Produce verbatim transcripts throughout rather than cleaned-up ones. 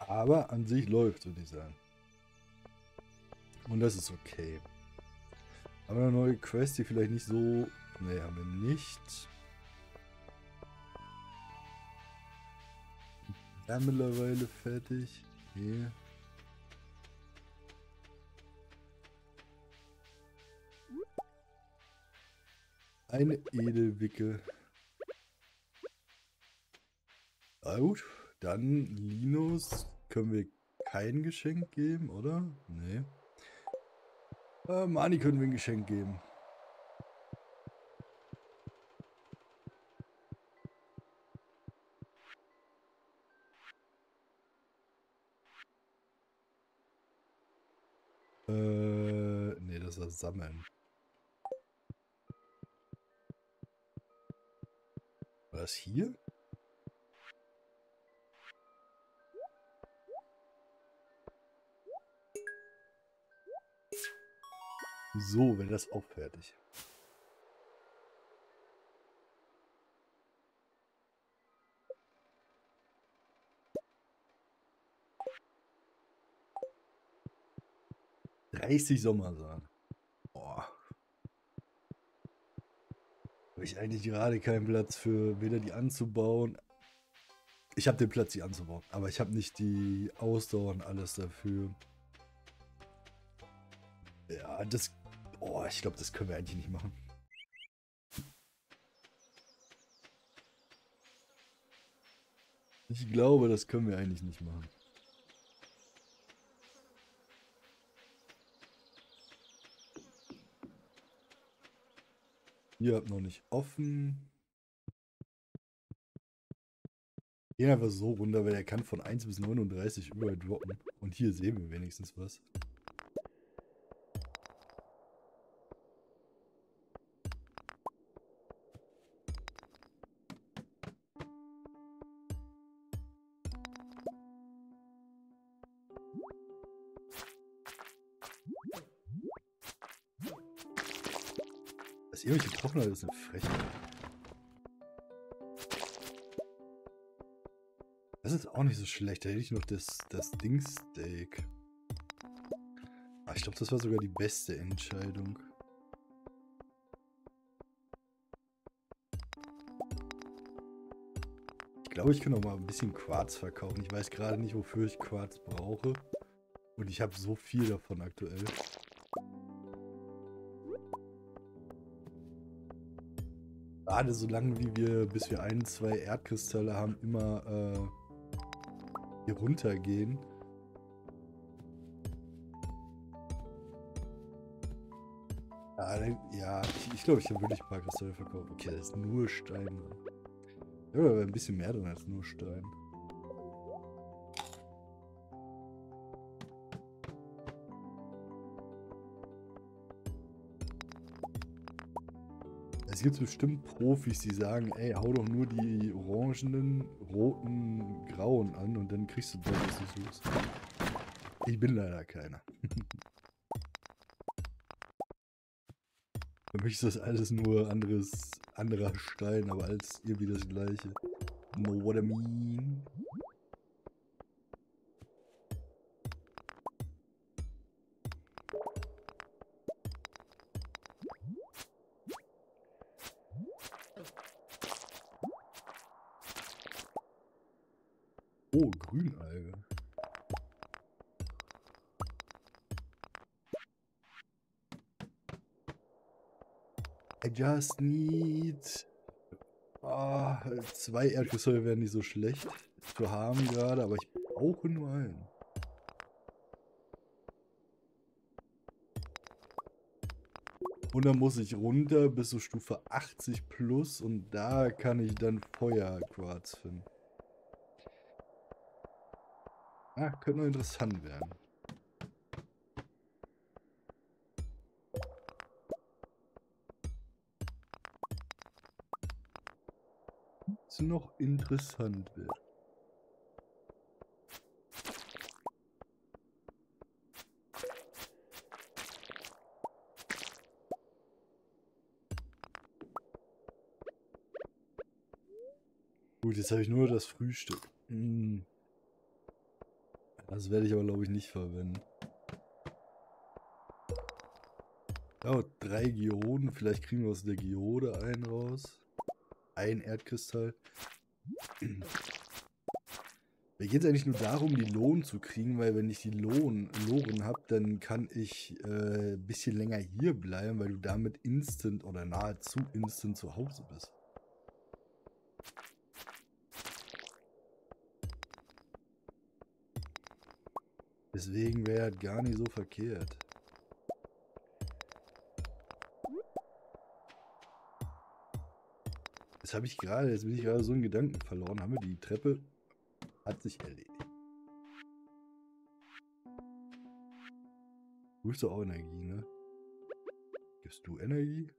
Aber an sich läuft, würde ich sagen. Und das ist okay. Haben wir eine neue Quest, die vielleicht nicht so... Ne, haben wir nicht. Ja, mittlerweile fertig. Okay. Eine Edelwicke. Na gut, dann Linus können wir kein Geschenk geben, oder? Nee. Äh, Mani können wir ein Geschenk geben. Äh, nee, das war Sammeln. War das hier? So, wäre das auch fertig. dreißig Sommersaat. Boah. Habe ich eigentlich gerade keinen Platz für, weder die anzubauen. Ich habe den Platz, die anzubauen, aber ich habe nicht die Ausdauer und alles dafür. Ja, das... Oh, ich glaube, das können wir eigentlich nicht machen. Ich glaube, das können wir eigentlich nicht machen. Ihr habt noch nicht offen. Gehen einfach so runter, weil er kann von eins bis neununddreißig überall droppen. Und hier sehen wir wenigstens was. Das ewig getroffen hat, ist eine Frechheit. Das ist auch nicht so schlecht. Da hätte ich noch das, das Dingsteak. Ah, ich glaube, das war sogar die beste Entscheidung. Ich glaube, ich kann noch mal ein bisschen Quarz verkaufen. Ich weiß gerade nicht, wofür ich Quarz brauche. Und ich habe so viel davon aktuell. Gerade so lange, wie wir, bis wir ein, zwei Erdkristalle haben, immer äh, hier runtergehen. Ja, ja ich, ich glaube, ich habe wirklich ein paar Kristalle verkauft. Okay, da ist nur Stein drin. Ja, aber ein bisschen mehr drin als nur Stein. Es gibt bestimmt Profis, die sagen, ey, hau doch nur die orangenen, roten, grauen an und dann kriegst du das, was du suchst. Ich bin leider keiner. Für mich ist das alles nur anderes, anderer Stein, aber alles irgendwie das gleiche. Know what I mean? Oh, Grünalge. I just need... Ah, zwei Erdkristalle wären nicht so schlecht zu haben gerade, aber ich brauche nur einen. Und dann muss ich runter bis zur Stufe achtzig plus und da kann ich dann Feuerquarz finden. Ah, könnte noch interessant werden. Ist noch interessant wird. Gut, jetzt habe ich nur das Frühstück. Hm. Das werde ich aber, glaube ich, nicht verwenden. Ja, drei Geoden. Vielleicht kriegen wir aus der Geode einen raus. Ein Erdkristall. Mir geht es eigentlich nur darum, die Lohn zu kriegen, weil wenn ich die Lohn, Loren habe, dann kann ich ein äh, bisschen länger hier bleiben, weil du damit instant oder nahezu instant zu Hause bist. Deswegen wäre es gar nicht so verkehrt. Das habe ich gerade, jetzt bin ich gerade so in Gedanken verloren. Haben wir die Treppe? Hat sich erledigt. Du hast doch auch Energie, ne? Gibst du Energie?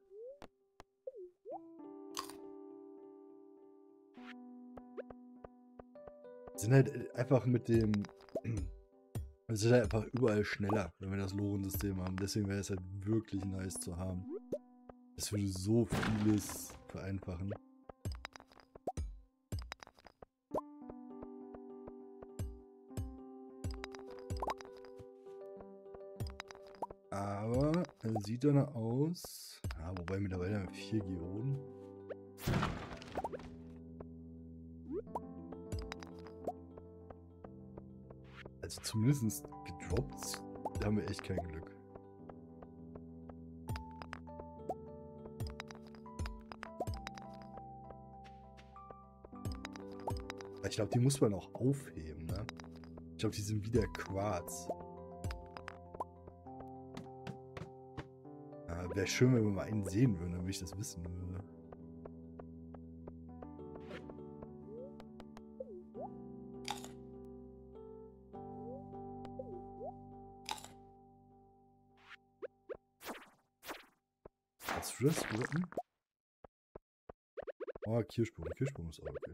Wir sind halt einfach mit dem... Wir sind halt einfach überall schneller, wenn wir das Loren-System haben. Deswegen wäre es halt wirklich nice zu haben. Das würde so vieles vereinfachen. Aber es sieht danach aus. Ja, wobei mittlerweile haben wir vier Geoden. Also zumindest gedroppt, da haben wir echt kein Glück. Ich glaube, die muss man auch aufheben, ne? Ich glaube, die sind wieder Quarz. Ja, wäre schön, wenn wir mal einen sehen würden, damit ich das wissen würde. Hast du das droppen? Oh, Kirschbaum. Kirschbaum ist auch okay.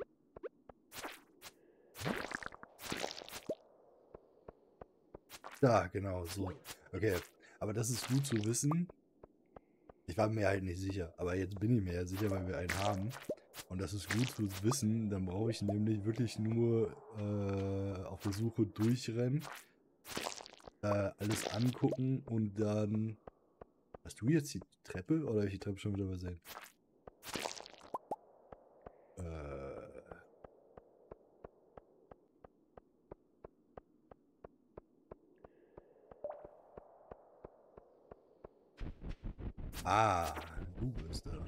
Da, genau, so. Okay, aber das ist gut zu wissen. Ich war mir halt nicht sicher, aber jetzt bin ich mir ja sicher, weil wir einen haben. Und das ist gut zu wissen, dann brauche ich nämlich wirklich nur äh, auf der Suche durchrennen, äh, alles angucken und dann... Hast du jetzt die Treppe oder habe ich die Treppe schon wieder übersehen? Äh... Ah, du bist da.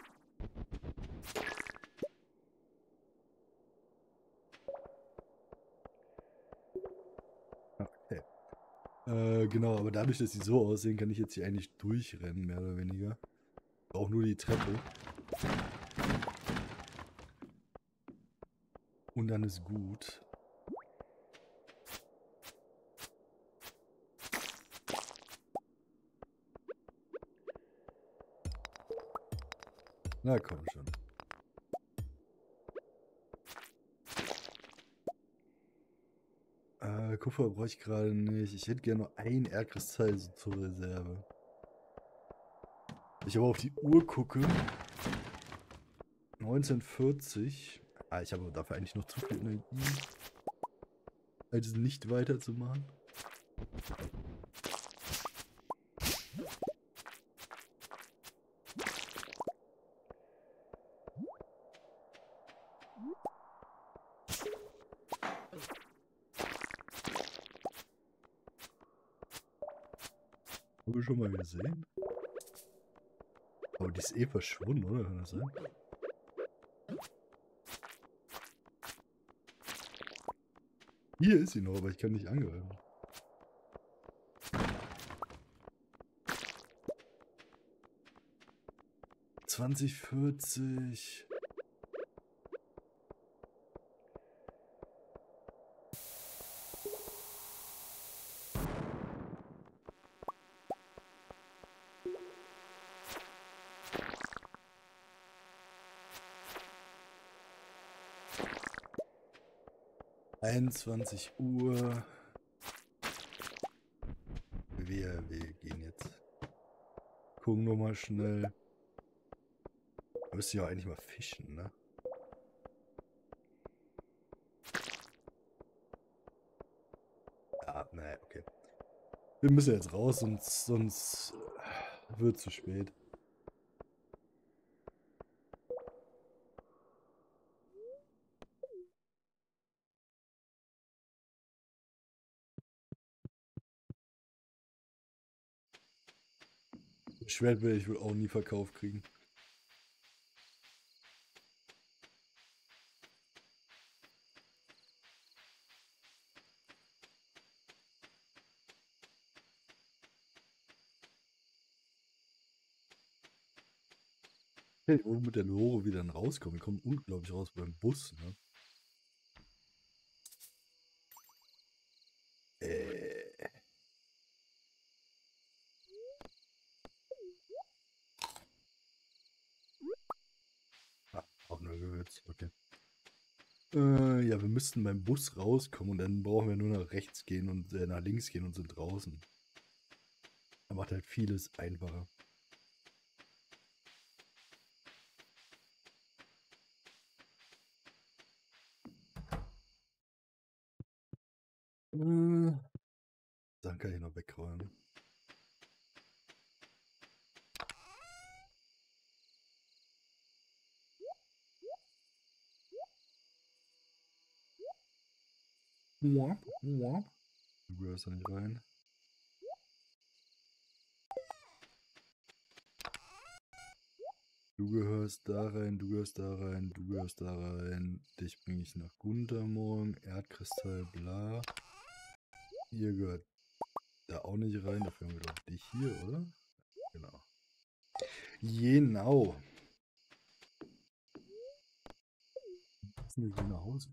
Okay. Äh, genau, aber dadurch, dass sie so aussehen, kann ich jetzt hier eigentlich durchrennen, mehr oder weniger. Auch nur die Treppe. Und dann ist gut. Na komm schon. Äh, Kupfer brauche ich gerade nicht. Ich hätte gerne noch ein Erdkristall so zur Reserve. Ich aber auf die Uhr gucke. neunzehnhundertvierzig. Ah, ich habe dafür eigentlich noch zu viel Energie, als nicht weiterzumachen. Haben wir schon mal gesehen? Aber die ist eh verschwunden, oder? Kann das sein? Hier ist sie noch, aber ich kann nicht angreifen. zwanzig vierzig. einundzwanzig Uhr. Wir, wir gehen jetzt. Gucken wir mal schnell. Da müsste ich auch eigentlich mal fischen, ne? Ja, naja, okay. Wir müssen jetzt raus, sonst, sonst wird es zu spät. Das Schwert werde ich wohl auch nie verkauft kriegen. Hey, wo wir mit der Lore wieder rauskommen. Wir kommen unglaublich raus beim Bus, ne? Äh. Ah, auch nur Gewürz, okay. Äh, ja, wir müssten beim Bus rauskommen und dann brauchen wir nur nach rechts gehen und äh, nach links gehen und sind draußen. Das macht halt vieles einfacher. Äh, dann kann ich noch wegräumen. Womp, womp. Du gehörst da nicht rein. Du gehörst da rein, du gehörst da rein, du gehörst da rein. Dich bringe ich nach Guntermorgen, Erdkristall, bla. Ihr gehört da auch nicht rein, dafür haben wir doch dich hier, oder? Genau. Genau. Was ist denn hier nach Hause?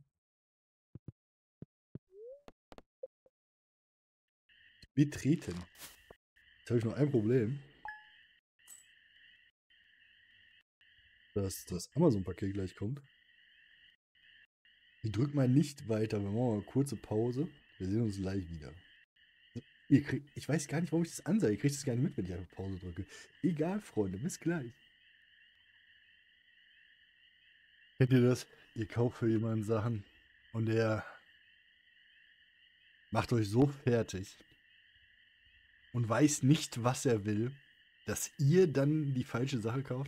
Betreten. Jetzt habe ich noch ein Problem. Dass das Amazon-Paket gleich kommt. Ich drücke mal nicht weiter. Wir machen mal eine kurze Pause. Wir sehen uns gleich wieder. Ihr kriegt, ich weiß gar nicht, warum ich das ansage. Ihr kriegt das gar nicht mit, wenn ich einfach Pause drücke. Egal, Freunde. Bis gleich. Kennt ihr das? Ihr kauft für jemanden Sachen und der macht euch so fertig und weiß nicht, was er will, dass ihr dann die falsche Sache kauft?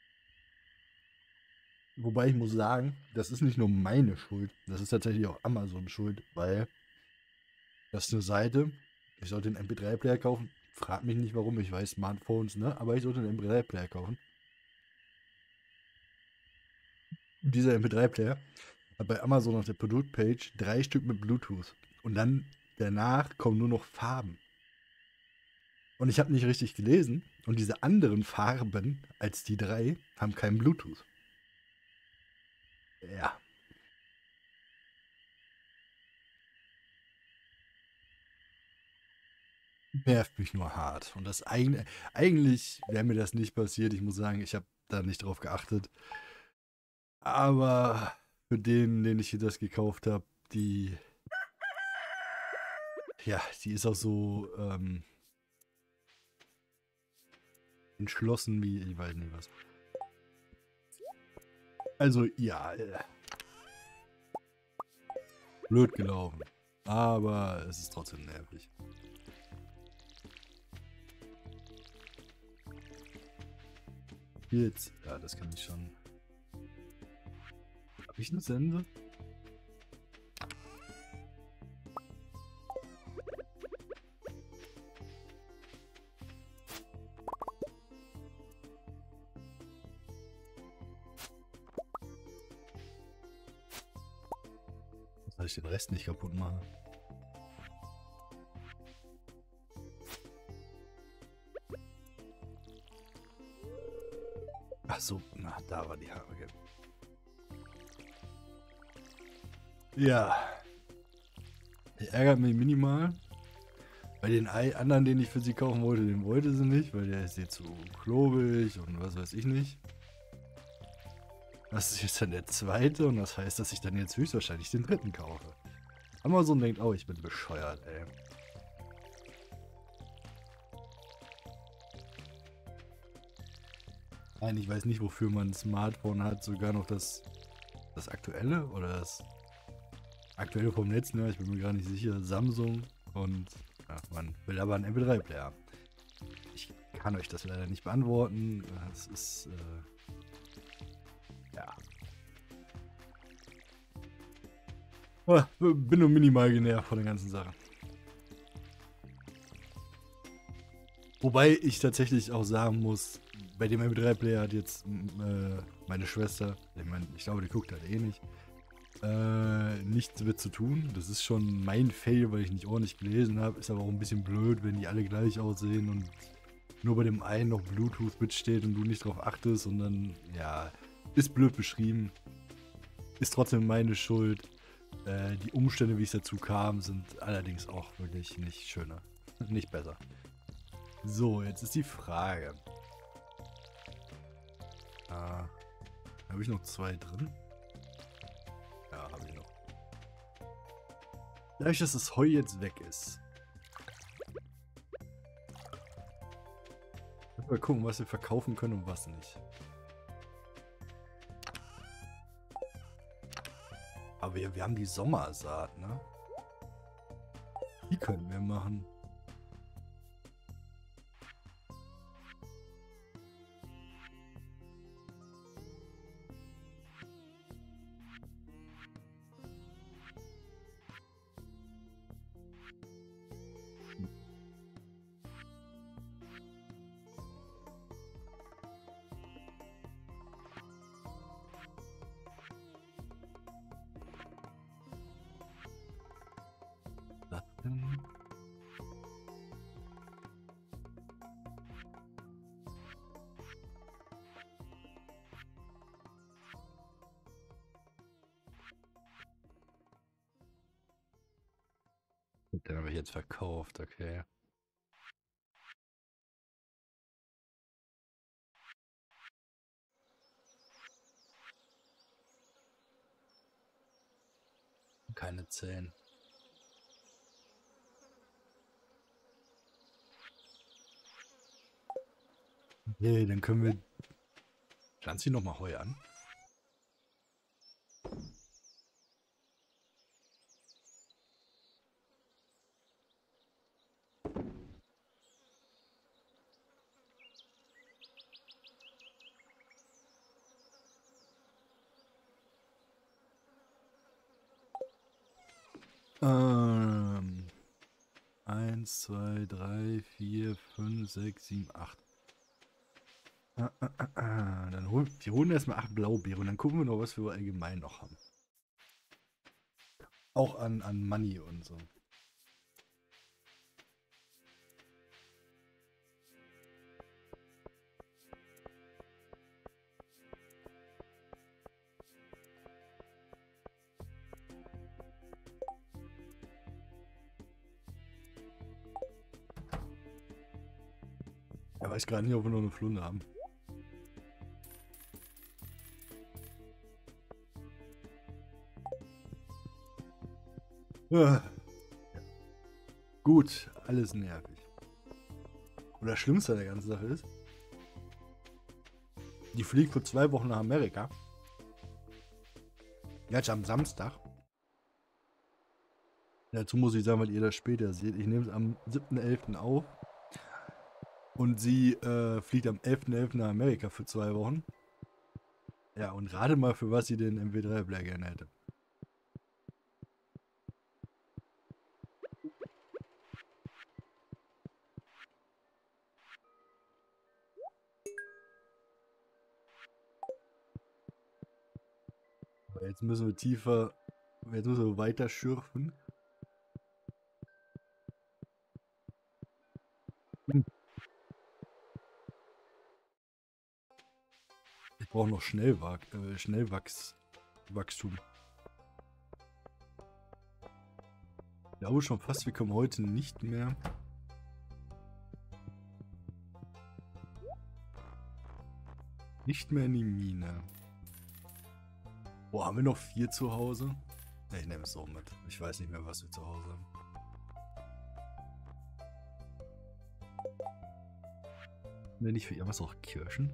Wobei ich muss sagen, das ist nicht nur meine Schuld, das ist tatsächlich auch Amazon Schuld, weil das ist eine Seite, ich sollte einen M P drei Player kaufen, frag mich nicht warum, ich weiß Smartphones, ne, aber ich sollte einen M P drei Player kaufen. Und dieser M P drei Player hat bei Amazon auf der Produktpage drei Stück mit Bluetooth und dann danach kommen nur noch Farben. Und ich habe nicht richtig gelesen und diese anderen Farben als die drei haben keinen Bluetooth. Ja. Nervt mich nur hart. Und das eigentlich, eigentlich wäre mir das nicht passiert. Ich muss sagen, ich habe da nicht drauf geachtet. Aber für den, den ich hier das gekauft habe, die. Ja, die ist auch so ähm, entschlossen wie, ich weiß nicht was. Also, ja. Äh, blöd gelaufen. Aber es ist trotzdem nervig. Jetzt, ja, das kann ich schon. Habe ich eine Sense? Dass ich den Rest nicht kaputt mache. Ach so, na, da war die Haare. Ja. Der ärgert mich minimal. Bei den anderen, den ich für sie kaufen wollte, den wollte sie nicht, weil der ist jetzt so klobig und was weiß ich nicht. Das ist jetzt dann der zweite und das heißt, dass ich dann jetzt höchstwahrscheinlich den dritten kaufe. Amazon denkt, oh, ich bin bescheuert, ey. Nein, ich weiß nicht, wofür man ein Smartphone hat, sogar noch das, das aktuelle oder das aktuelle vom Netz, ne? Ich bin mir gar nicht sicher. Samsung und ja, man will aber einen M P drei Player. Ich kann euch das leider nicht beantworten. Das ist, äh, ja. Oh, bin nur minimal genervt von der ganzen Sache. Wobei ich tatsächlich auch sagen muss, bei dem M P drei Player hat jetzt äh, meine Schwester, ich, mein, ich glaube, die guckt halt eh nicht, äh, nichts mit zu tun. Das ist schon mein Fail, weil ich nicht ordentlich gelesen habe. Ist aber auch ein bisschen blöd, wenn die alle gleich aussehen und nur bei dem einen noch Bluetooth mitsteht und du nicht drauf achtest und dann, ja, ist blöd beschrieben. Ist trotzdem meine Schuld. Äh, die Umstände, wie es dazu kam, sind allerdings auch wirklich nicht schöner. Nicht besser. So, jetzt ist die Frage. Äh, habe ich noch zwei drin? Ja, habe ich noch. Dadurch, dass das Heu jetzt weg ist. Mal gucken, was wir verkaufen können und was nicht. Aber wir, wir haben die Sommersaat, ne? Die können wir machen. Den habe ich jetzt verkauft, okay. Keine zehn. Okay, dann können wir... Pflanzt sie nochmal Heu an. Ähm... eins, zwei, drei, vier, fünf, sechs, sieben, acht. Ah, ah, ah, ah. Dann holen wir holen erstmal acht Blaubeeren und dann gucken wir noch, was wir allgemein noch haben. Auch an, an Money und so. Er weiß gerade nicht, ob wir noch eine Flunde haben. Ah. Gut, alles nervig. Und das Schlimmste an der ganzen Sache ist, die fliegt für zwei Wochen nach Amerika. Jetzt am Samstag. Dazu muss ich sagen, weil ihr das später seht. Ich nehme es am siebten elften auf. Und sie äh, fliegt am elften elften nach Amerika für zwei Wochen. Ja, und rate mal, für was sie den M P drei Player gerne hätte. Aber jetzt müssen wir tiefer, jetzt müssen wir weiter schürfen. Hm. Ich brauche noch Schnellwach äh, Schnellwachswachstum. Ich glaube schon fast, wir kommen heute nicht mehr. Nicht mehr in die Mine. Boah, haben wir noch vier zu Hause? Ne, ich nehme es so mit. Ich weiß nicht mehr, was wir zu Hause haben. Nenne ich für irgendwas auch Kirschen?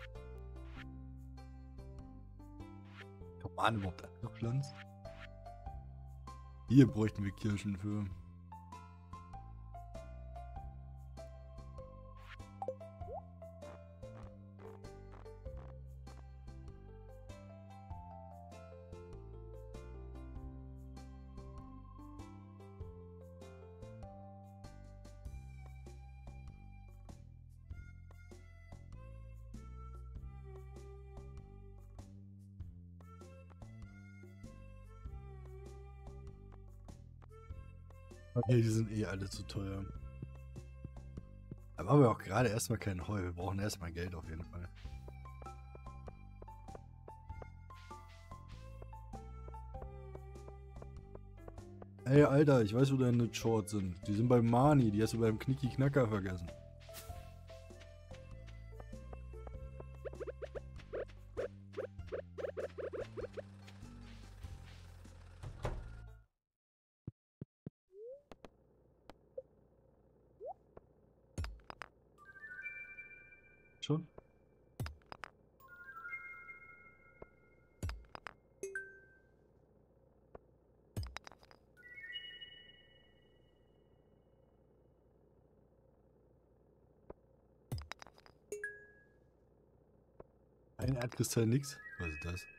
Tomaten überhaupt angepflanzt? Hier bräuchten wir Kirschen für. Okay, die sind eh alle zu teuer. Aber haben wir auch gerade erstmal kein Heu. Wir brauchen erstmal Geld auf jeden Fall. Ey, Alter, ich weiß, wo deine Shorts sind. Die sind beim Mani, die hast du beim Knicki Knacker vergessen. Schon? Ein Erdkristall, nix. Was ist das?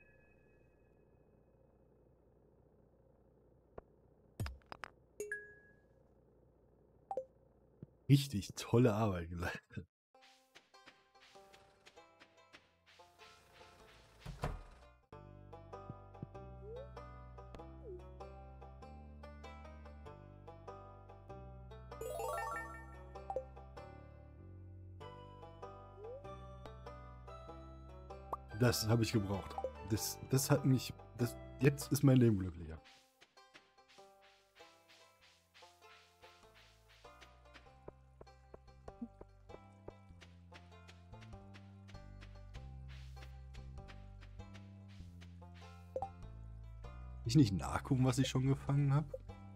Richtig tolle Arbeit geleistet. Das habe ich gebraucht. Das, das hat mich. Das, jetzt ist mein Leben glücklicher. Ich nicht nachgucken, was ich schon gefangen habe?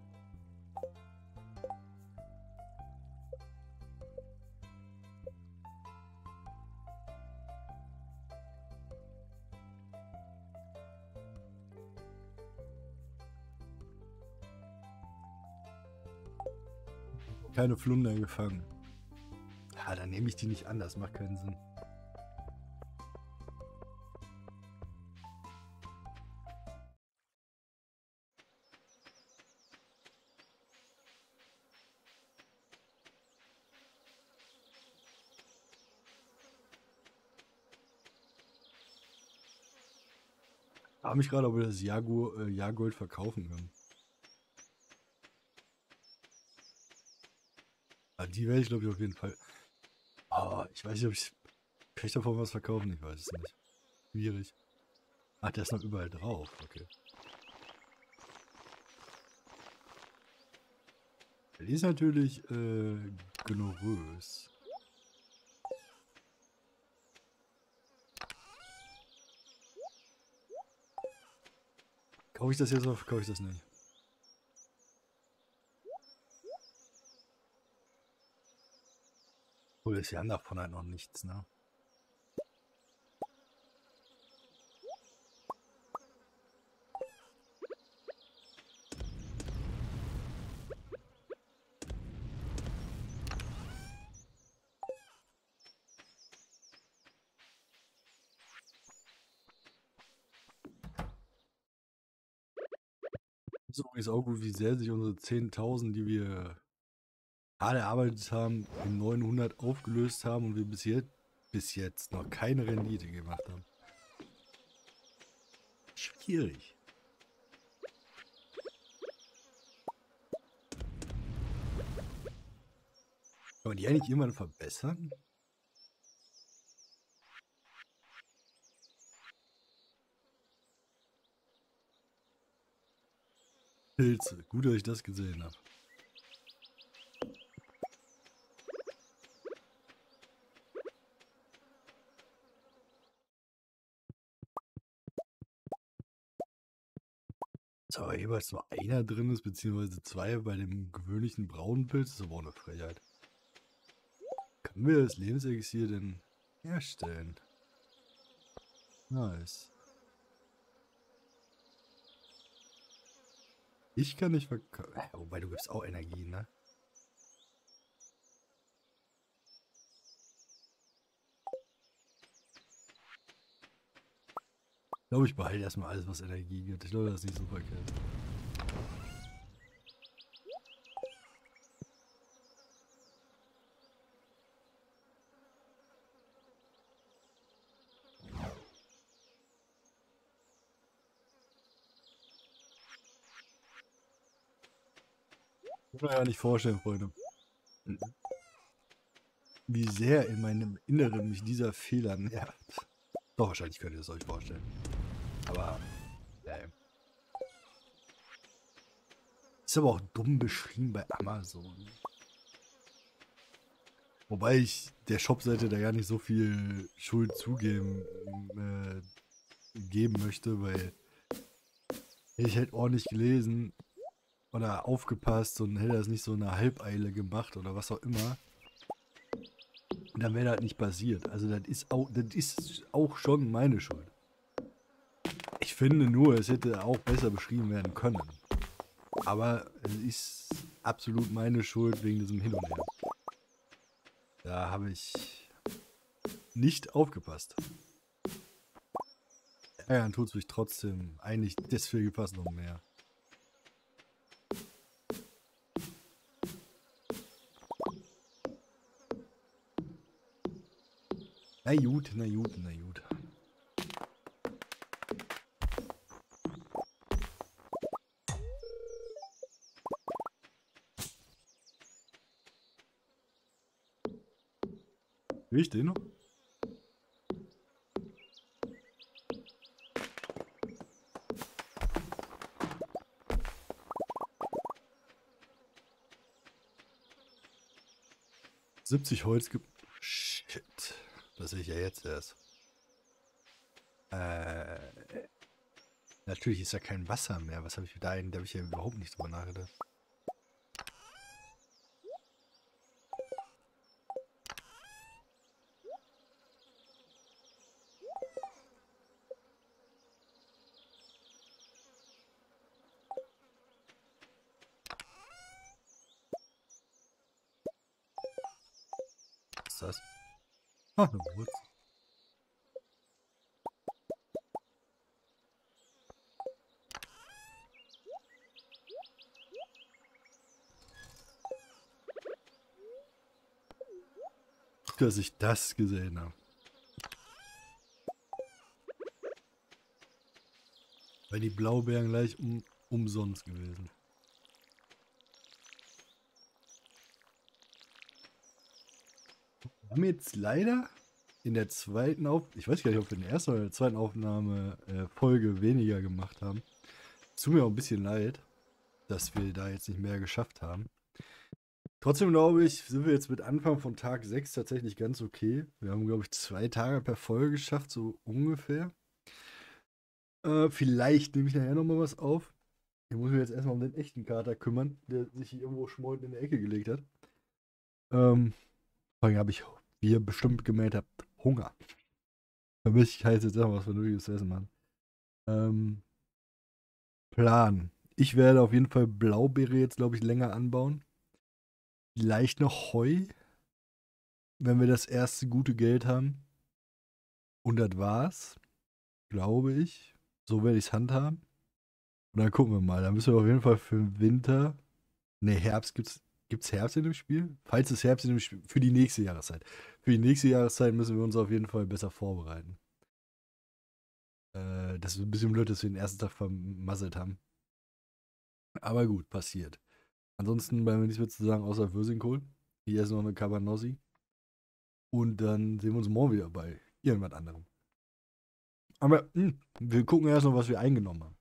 Keine Flunder gefangen. Ja, dann nehme ich die nicht an, das macht keinen Sinn. Ich frage mich gerade, ob wir das Jago, äh, Jahrgold verkaufen können. Aber die werde ich, glaube ich, auf jeden Fall. Oh, ich weiß nicht, ob ich. Kann ich davon was verkaufen? Ich weiß es nicht. Schwierig. Ach, der ist noch überall drauf. Okay. Die ist natürlich äh, generös. Kaufe ich das jetzt oder kaufe ich das nicht? Obwohl, wir haben davon halt noch nichts, ne? Das ist übrigens auch gut, wie sehr sich unsere zehntausend, die wir gerade erarbeitet haben, in neunhundert aufgelöst haben und wir bis jetzt, bis jetzt noch keine Rendite gemacht haben. Schwierig. Kann man die eigentlich irgendwann verbessern? Pilze. Gut, dass ich das gesehen habe. Dass aber jeweils nur einer drin ist, beziehungsweise zwei bei dem gewöhnlichen braunen Pilz, ist aber auch eine Frechheit. Können wir das Lebenselixier denn herstellen? Nice. Ich kann nicht verkaufen. Wobei, du gibst auch Energie, ne? Ich glaube, ich behalte erstmal alles, was Energie gibt. Ich glaube, das ist nicht so verkehrt. Ich kann mir ja nicht vorstellen, Freunde, wie sehr in meinem Inneren mich dieser Fehler nervt. Doch, wahrscheinlich könnt ihr es euch vorstellen. Aber, äh, ist aber auch dumm beschrieben bei Amazon. Wobei ich der Shopseite da gar nicht so viel Schuld zugeben äh, geben möchte, weil hätte ich halt ordentlich gelesen oder aufgepasst und hätte das nicht so in einer Halbeile gemacht oder was auch immer, dann wäre das nicht passiert. Also das ist auch, das ist auch schon meine Schuld. Ich finde nur, es hätte auch besser beschrieben werden können. Aber es ist absolut meine Schuld wegen diesem Hin und Her. Da habe ich nicht aufgepasst. Ärgern tut es mich trotzdem eigentlich deswegen fast noch mehr. Na gut, na gut, na gut. Will ich den noch? siebzig Holz gibt. Shit. Das sehe ich ja jetzt erst. Äh. Natürlich ist ja kein Wasser mehr. Was habe ich da Da habe ich ja überhaupt nicht drüber nachgedacht. Was ist das? Ah, eine Wurzel. Dass ich das gesehen habe. Weil die Blaubeeren gleich um, umsonst gewesen. Wir haben jetzt leider in der zweiten Auf... Ich weiß gar nicht, ob wir in der ersten oder der zweiten Aufnahme äh, Folge weniger gemacht haben. Tut mir auch ein bisschen leid, dass wir da jetzt nicht mehr geschafft haben. Trotzdem glaube ich, sind wir jetzt mit Anfang von Tag sechs tatsächlich ganz okay. Wir haben, glaube ich, zwei Tage per Folge geschafft, so ungefähr. Äh, vielleicht nehme ich nachher nochmal was auf. Ich muss mich jetzt erstmal um den echten Kater kümmern, der sich hier irgendwo schmollend in der Ecke gelegt hat. Ähm, vor allem habe ich, wie ihr bestimmt gemerkt habt, Hunger. Für mich heißt jetzt erstmal was Vernünftiges zu essen, Mann. Ähm, Plan. Ich werde auf jeden Fall Blaubeere jetzt, glaube ich, länger anbauen. Vielleicht noch Heu, wenn wir das erste gute Geld haben. Und das war's, glaube ich. So werde ich es handhaben. Und dann gucken wir mal. Dann müssen wir auf jeden Fall für den Winter. Ne, Herbst gibt's. Gibt's Herbst in dem Spiel? Falls es Herbst in dem Spiel. Für die nächste Jahreszeit. Für die nächste Jahreszeit müssen wir uns auf jeden Fall besser vorbereiten. Äh, das ist ein bisschen blöd, dass wir den ersten Tag vermasselt haben. Aber gut, passiert. Ansonsten bleiben wir nichts mehr zu sagen, außer Würsingkohl. Hier ist noch eine Cabanossi. Und dann sehen wir uns morgen wieder bei irgendwas anderem. Aber mh, wir gucken erst noch, was wir eingenommen haben.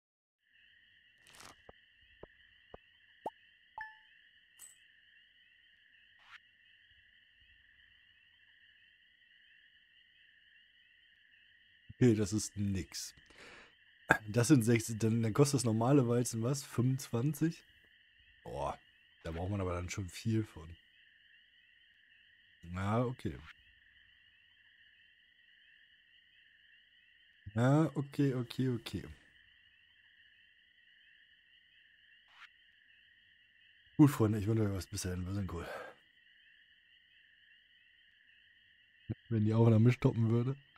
Okay, das ist nix. Das sind sechs, dann, dann kostet das normale Weizen was? fünfundzwanzig? Boah, da braucht man aber dann schon viel von. Ja, okay. Ja, okay, okay, okay. Gut, Freunde, ich wünsche euch was bis dahin. Wir sind cool. Wenn die Aufnahme stoppen würde.